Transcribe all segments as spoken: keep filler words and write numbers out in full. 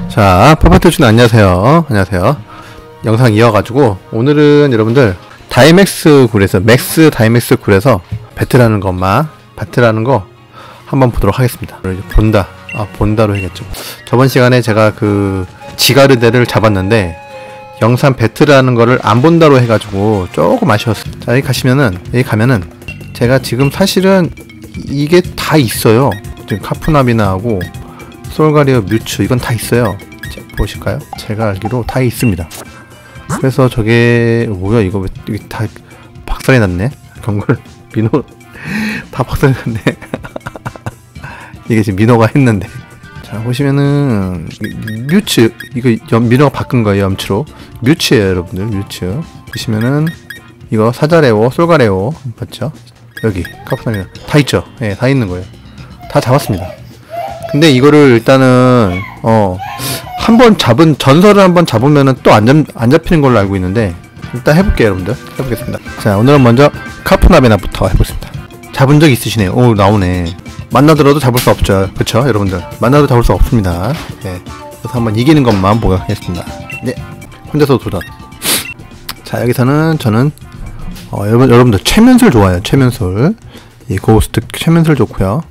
자, 파파토준 안녕하세요. 안녕하세요. 영상 이어가지고 오늘은 여러분들 다이맥스 굴에서 맥스 다이맥스 굴에서 배틀하는 것만 배틀하는 거 한번 보도록 하겠습니다. 이제 본다. 아, 본다로 해야겠죠. 저번 시간에 제가 그 지가르데를 잡았는데 영상 배틀하는 거를 안 본다로 해가지고 조금 아쉬웠어요. 자, 여기 가시면은 여기 가면은 제가 지금 사실은 이게 다 있어요. 지금 카푸나비나하고 솔가리어 뮤츠 이건 다 있어요. 자, 보실까요? 제가 알기로 다 있습니다. 그래서 저게 뭐야 이거 왜 이게 다 박살이 났네? 경골 민호 다 박살이 났네. 이게 지금 민호가 했는데. 자, 보시면은 뮤츠 이거 염, 민호가 바꾼 거예요. 염치로 뮤츠예요 여러분들. 뮤츠 보시면은 이거 사자레오 솔가레오 맞죠? 여기 카푸나비나 다 있죠? 예, 네, 다 있는 거예요. 다 잡았습니다. 근데 이거를 일단은 어 한번 잡은 전설을 한번 잡으면은 또 안 잡, 안 잡히는 걸로 알고 있는데 일단 해볼게요 여러분들. 해보겠습니다. 자, 오늘은 먼저 카푸나비나부터 해보겠습니다. 잡은 적 있으시네요. 오, 나오네. 만나더라도 잡을 수 없죠. 그쵸 여러분들, 만나도 잡을 수 없습니다. 네. 그래서 한번 이기는 것만 보겠습니다. 네, 혼자서 도전. 자, 여기서는 저는 어, 여러분, 여러분들 최면술 좋아해요. 최면술. 이 고스트 최면술 좋고요.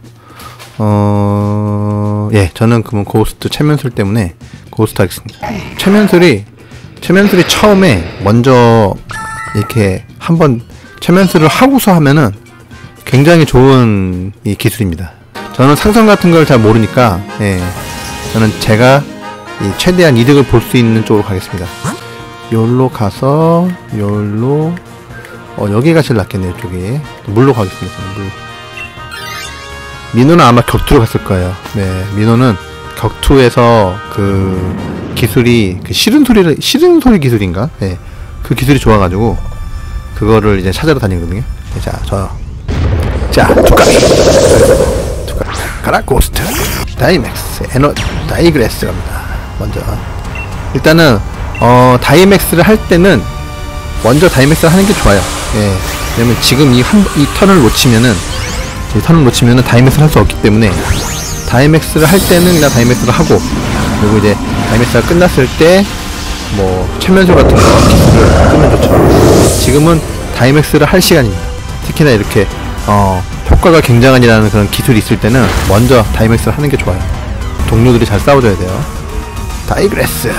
어, 예, 저는 그러면 고스트 최면술 때문에 고스트 하겠습니다. 최면술이, 최면술이 처음에 먼저 이렇게 한번 최면술을 하고서 하면은 굉장히 좋은 이 기술입니다. 저는 상성 같은 걸 잘 모르니까, 예, 저는 제가 이 최대한 이득을 볼 수 있는 쪽으로 가겠습니다. 요로 가서, 요로, 어, 여기가 제일 낫겠네요, 이쪽이. 물로 가겠습니다, 저는 물로. 민호는 아마 격투로 갔을 거예요. 네, 민호는 격투에서 그 기술이 그 싫은 소리를 싫은 소리 기술인가? 네, 그 기술이 좋아가지고 그거를 이제 찾아러 다니거든요. 네, 자, 저, 자, 두카, 두카, 가라 고스트, 다이맥스, 에너, 다이그레스 갑니다. 먼저 일단은 어 다이맥스를 할 때는 먼저 다이맥스를 하는 게 좋아요. 예, 왜냐면 지금 이 한 이 턴을 놓치면은 이 턴을 놓치면은 다이맥스를 할 수 없기 때문에 다이맥스를 할 때는 그냥 다이맥스를 하고, 그리고 이제 다이맥스가 끝났을 때 뭐 최면술 같은 거 기술을 끄면 좋죠. 지금은 다이맥스를 할 시간입니다. 특히나 이렇게 어 효과가 굉장한이라는 그런 기술이 있을 때는 먼저 다이맥스를 하는 게 좋아요. 동료들이 잘 싸워줘야 돼요. 다이그레스.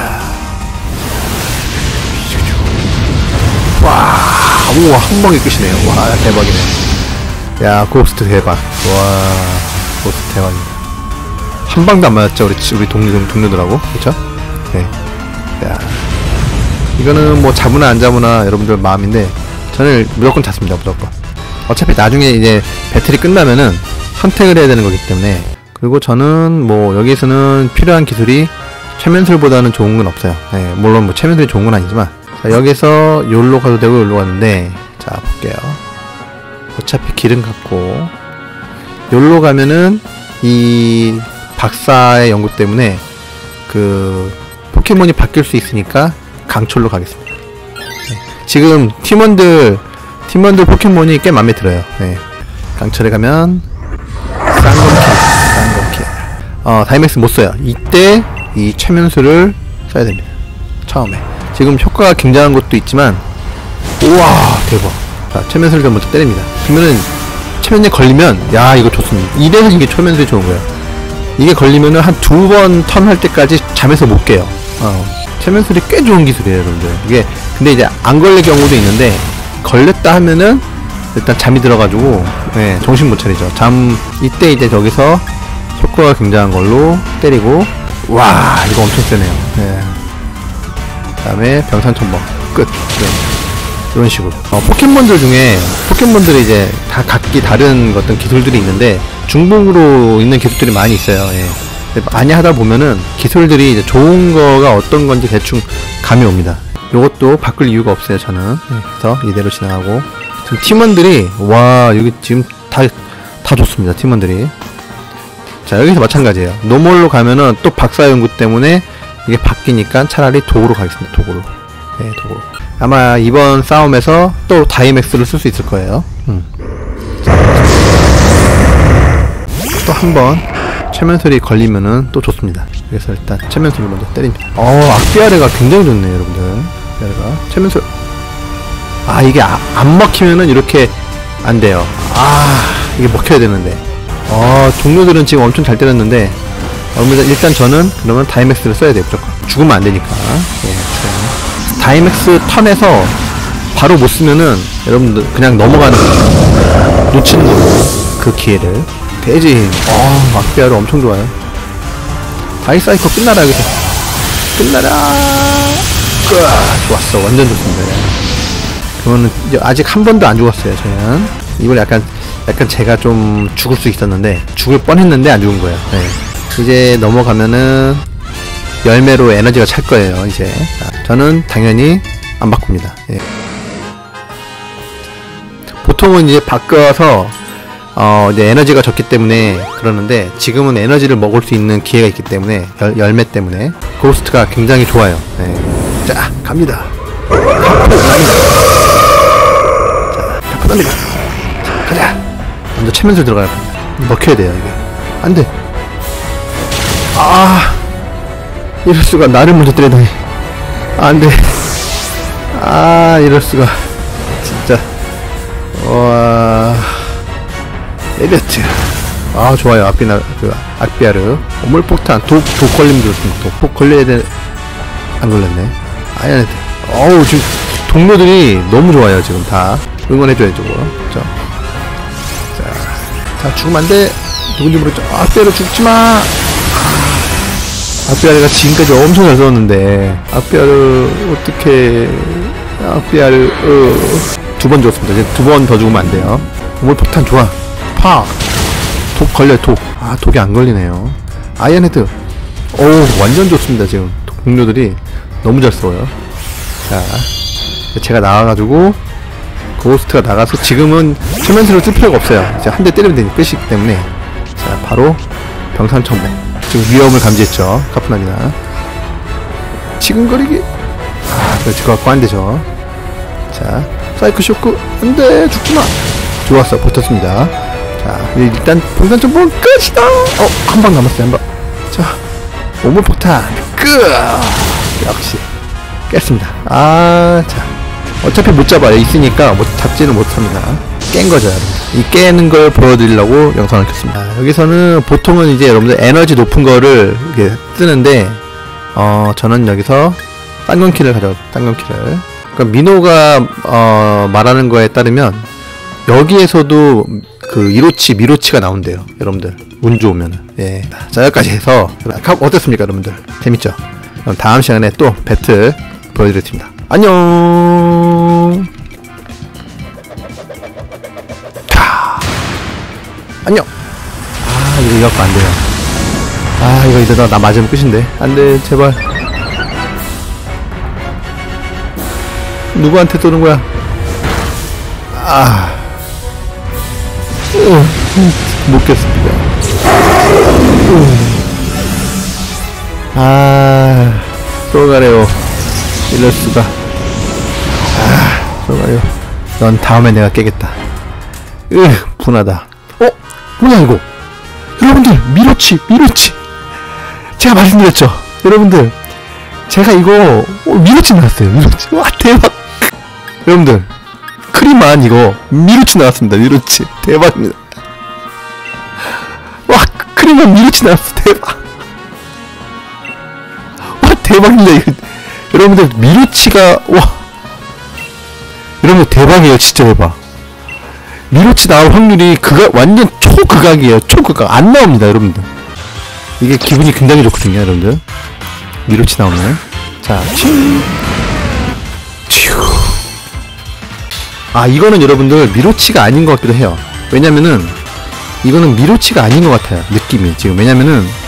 와, 우와, 한 방에 끝이네요. 와, 대박이네. 야, 고스트 대박. 와, 고스트 대박입니다. 한 방도 안 맞았죠, 우리 우리 동료 동료들하고, 그렇죠? 네. 야, 이거는 뭐 잡으나 안 잡으나 여러분들 마음인데 저는 무조건 잡습니다, 무조건. 어차피 나중에 이제 배틀이 끝나면은 선택을 해야 되는 거기 때문에. 그리고 저는 뭐 여기에서는 필요한 기술이 최면술보다는 좋은 건 없어요. 네, 물론 뭐 최면술이 좋은 건 아니지만. 자, 여기서 요로 가도 되고 요로 가는데, 자, 볼게요. 어차피 길은 같고, 요로 가면은 이 박사의 연구 때문에 그 포켓몬이 바뀔 수 있으니까 강철로 가겠습니다. 네. 지금 팀원들 팀원들 포켓몬이 꽤 마음에 들어요. 네. 강철에 가면 쌍검킬, 쌍검킬. 어, 다이맥스 못 써요. 이때 이 최면술을 써야 됩니다. 처음에. 지금 효과가 굉장한 것도 있지만, 우와, 대박. 자, 최면술을 좀 먼저 때립니다. 그러면은 최면에 걸리면, 야, 이거 좋습니다. 이래서 이게 최면술이 좋은 거예요. 이게 걸리면은 한 두 번 턴 할 때까지 잠에서 못 깨요. 어, 최면술이 꽤 좋은 기술이에요, 여러분들. 이게 근데 이제 안 걸릴 경우도 있는데, 걸렸다 하면은 일단 잠이 들어가지고, 네, 정신 못 차리죠. 잠 이때 이제 저기서 효과가 굉장한 걸로 때리고, 와, 이거 엄청 세네요. 네. 그 다음에 병산천법 끝. 네. 이런 식으로 어, 포켓몬들 중에 포켓몬들이 이제 다 각기 다른 어떤 기술들이 있는데 중복으로 있는 기술들이 많이 있어요. 예. 많이 하다 보면은 기술들이 이제 좋은 거가 어떤 건지 대충 감이 옵니다. 요것도 바꿀 이유가 없어요, 저는. 예. 그래서 이대로 진행하고, 지금 팀원들이, 와, 여기 지금 다 다 좋습니다, 팀원들이. 자, 여기서 마찬가지예요. 노멀로 가면은 또 박사 연구 때문에 이게 바뀌니까 차라리 도구로 가겠습니다. 도구로. 네, 도구로. 아마 이번 싸움에서 또 다이맥스를 쓸 수 있을 거예요. 음. 또 한 번 최면술이 걸리면은 또 좋습니다. 그래서 일단 최면술을 먼저 때립니다. 어, 악비아레가 굉장히 좋네요, 여러분들. 악비아레가 최면술. 아, 이게 아, 안 먹히면은 이렇게 안 돼요. 아, 이게 먹혀야 되는데. 어, 동료들은 지금 엄청 잘 때렸는데, 여러분들 일단 저는 그러면 다이맥스를 써야 돼요, 무조건. 죽으면 안 되니까. 예, 다이맥스 턴에서 바로 못 쓰면은 여러분들 그냥 넘어가는 거예요. 놓치는 거예요. 그 기회를. 대진. 어, 악비아르 엄청 좋아요. 다이사이커 끝나라, 여기서. 끝나라. 으아, 좋았어. 완전 좋습니다. 그거는 이제 아직 한 번도 안 죽었어요, 저는. 이걸 약간, 약간 제가 좀 죽을 수 있었는데, 죽을 뻔 했는데 안 죽은 거예요. 네. 이제 넘어가면은, 열매로 에너지가 찰 거예요, 이제. 저는 당연히 안 바꿉니다. 예. 보통은 이제 바꿔서, 어, 이제 에너지가 적기 때문에 그러는데, 지금은 에너지를 먹을 수 있는 기회가 있기 때문에, 열, 열매 때문에, 고스트가 굉장히 좋아요. 네. 자, 갑니다. 자, 갑니다. 자, 가자. 먼저 최면술 들어가야 됩니다. 먹혀야 돼요, 이게. 안 돼. 아, 이럴 수가. 나를 먼저 때리다니. 안 돼. 아, 이럴 수가. 진짜. 와. 에베트. 아, 좋아요. 악비나, 그, 악비아르. 오물폭탄. 독, 독 걸리면 좋습니다. 독, 독 걸려야 돼. 안 걸렸네. 아야네트. 어우, 지금, 동료들이 너무 좋아요, 지금 다. 응원해줘야죠, 그죠? 자, 자, 죽으면 안 돼. 누군지 모르겠죠. 악비아르 죽지마! 아, 악비아르가 지금까지 엄청 잘 싸웠는데, 악비아르, 어떡해. 악비아르, 어. 두 번 줬습니다. 이제 두 번 더 죽으면 안 돼요. 오물폭탄 좋아. 파! 독 걸려요, 독. 아, 독이 안 걸리네요. 아이언헤드. 오, 완전 좋습니다, 지금. 동료들이 너무 잘 싸워요. 자, 제가 나와가지고, 고스트가 나가서 지금은 최면술을 쓸 필요가 없어요. 이제 한 대 때리면 되니 끝이기 때문에. 자, 바로 병산청백. 지금 위험을 감지했죠. 카프나미나. 지근거리기. 아, 그거 그거 갖고 안 되죠. 자, 사이클 쇼크. 안 돼, 죽지마. 좋았어, 버텼습니다. 자, 일단 병산청백 끝이다. 어, 한 방 남았어요, 한 방. 자, 오물폭탄. 끝! 역시. 깼습니다. 아, 자. 어차피 못 잡아요. 있으니까 못 잡지는 못합니다. 깬 거죠, 여러분. 이 깨는 걸 보여드리려고 영상을 켰습니다. 아, 여기서는 보통은 이제 여러분들 에너지 높은 거를 이렇게 쓰는데, 어, 저는 여기서 딴건키를 가져가요. 딴건키를. 그러니까 민호가, 어, 말하는 거에 따르면, 여기에서도 그 이로치, 미로치가 나온대요. 여러분들. 운 좋으면은. 예. 자, 여기까지 해서, 어땠습니까, 여러분들? 재밌죠? 그럼 다음 시간에 또 배틀 보여드리겠습니다. 안녕. 자, 안녕. 아, 이거 이거 안 돼요. 아, 이거 이러다 나 맞으면 끝인데. 안 돼, 제발. 누구한테 쏘는 거야? 아, 어, 못 깼습니다. 아, 쏘가래요. 이럴 수가. 아, 쏘가래요. 넌 다음에 내가 깨겠다. 으, 분하다. 어? 뭐야 이거? 여러분들, 미로치, 미로치. 제가 말씀드렸죠. 여러분들, 제가 이거 어, 미로치 나왔어요. 미로치. 와, 대박. 여러분들, 크리만 이거 미로치 나왔습니다. 미로치. 대박입니다. 와, 크리만 미로치 나왔어. 대박. 와, 대박입니다. 이거. 여러분들, 미로치가, 와. 여러분들, 대박이에요. 진짜 대박. 미로치 나올 확률이 극악, 완전 초극악이에요. 초극악. 안 나옵니다, 여러분들. 이게 기분이 굉장히 좋거든요, 여러분들. 미로치 나오면. 자, 칭. 튜. 아, 이거는 여러분들, 미로치가 아닌 것 같기도 해요. 왜냐면은, 이거는 미로치가 아닌 것 같아요. 느낌이. 지금. 왜냐면은,